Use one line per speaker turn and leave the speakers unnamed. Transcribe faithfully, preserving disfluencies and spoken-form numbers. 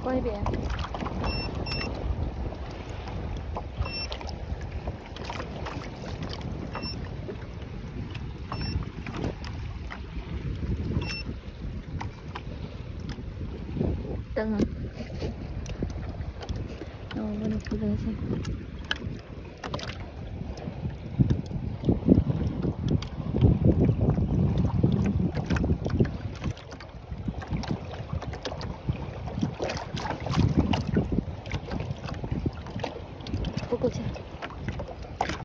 过一遍。灯啊，让我们的负责先。